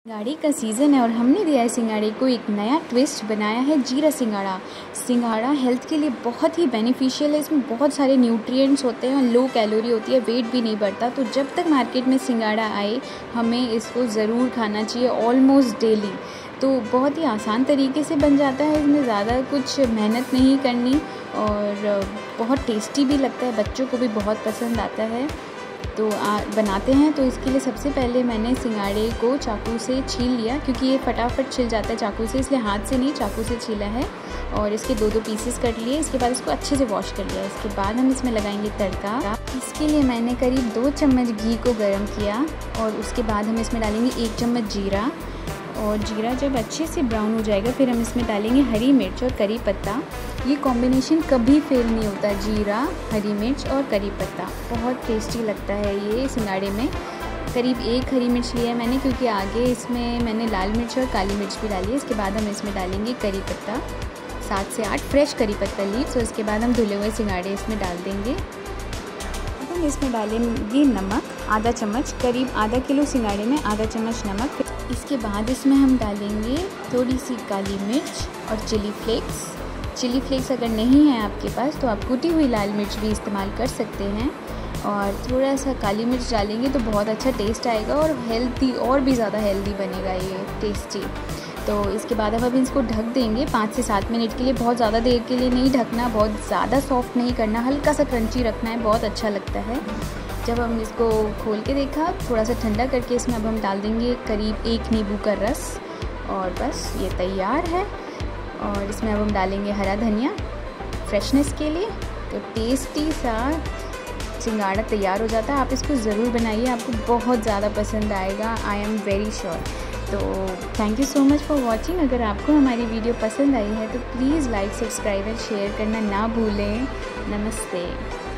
सिंगाड़े का सीज़न है और हमने दिया है सिंगाड़े को एक नया ट्विस्ट, बनाया है जीरा सिंगाड़ा। सिंगाड़ा हेल्थ के लिए बहुत ही बेनिफिशियल है। इसमें बहुत सारे न्यूट्रिएंट्स होते हैं, लो कैलोरी होती है, वेट भी नहीं बढ़ता। तो जब तक मार्केट में सिंगाड़ा आए हमें इसको ज़रूर खाना चाहिए, ऑलमोस्ट डेली। तो बहुत ही आसान तरीके से बन जाता है, इसमें ज़्यादा कुछ मेहनत नहीं करनी और बहुत टेस्टी भी लगता है, बच्चों को भी बहुत पसंद आता है। तो बनाते हैं। तो इसके लिए सबसे पहले मैंने सिंगाड़े को चाकू से छील लिया, क्योंकि ये फटाफट छिल जाता है चाकू से, इसलिए हाथ से नहीं चाकू से छीला है। और इसके दो पीसेस कट लिए। इसके बाद इसको अच्छे से वॉश कर लिया। इसके बाद हम इसमें लगाएंगे तड़का। इसके लिए मैंने करीब 2 चम्मच घी को गर्म किया और उसके बाद हम इसमें डालेंगे 1 चम्मच जीरा। और जीरा जब अच्छे से ब्राउन हो जाएगा फिर हम इसमें डालेंगे हरी मिर्च और करी पत्ता। ये कॉम्बिनेशन कभी फेल नहीं होता, जीरा, हरी मिर्च और करी पत्ता। बहुत टेस्टी लगता है ये सिंगाड़े में। करीब 1 हरी मिर्च लिया है मैंने, क्योंकि आगे इसमें मैंने लाल मिर्च और काली मिर्च भी डाली है। इसके बाद हम इसमें डालेंगे करी पत्ता, 7 से 8 फ्रेश करी पत्ता लीव्स। और इसके बाद हम धुले हुए सिंगाड़े इसमें डाल देंगे। अब हम इसमें डालेंगे नमक, आधा चम्मच, करीब आधा किलो सिंगाड़े में आधा चम्मच नमक। इसके बाद इसमें हम डालेंगे थोड़ी सी काली मिर्च और चिली फ्लेक्स। चिली फ्लेक्स अगर नहीं है आपके पास तो आप कुटी हुई लाल मिर्च भी इस्तेमाल कर सकते हैं। और थोड़ा सा काली मिर्च डालेंगे तो बहुत अच्छा टेस्ट आएगा और हेल्दी, और भी ज़्यादा हेल्दी बनेगा ये, टेस्टी। तो इसके बाद अब हम इसको ढक देंगे 5 से 7 मिनट के लिए। बहुत ज़्यादा देर के लिए नहीं ढकना, बहुत ज़्यादा सॉफ्ट नहीं करना, हल्का सा क्रंची रखना है, बहुत अच्छा लगता है। जब हम इसको खोल के देखा, थोड़ा सा ठंडा करके इसमें अब हम डाल देंगे करीब 1 नींबू का रस। और बस ये तैयार है। और इसमें अब हम डालेंगे हरा धनिया फ्रेशनेस के लिए। तो टेस्टी सा सिंगाड़ा तैयार हो जाता है। आप इसको ज़रूर बनाइए, आपको बहुत ज़्यादा पसंद आएगा, आई एम वेरी श्योर। तो thank you so much for watching. अगर आपको हमारी वीडियो पसंद आई है तो please like, subscribe and share करना ना भूलें। नमस्ते।